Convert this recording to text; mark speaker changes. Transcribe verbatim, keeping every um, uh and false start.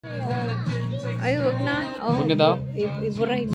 Speaker 1: Ay, huwag na. Oh,
Speaker 2: Huwag na daw?
Speaker 1: i- ibura,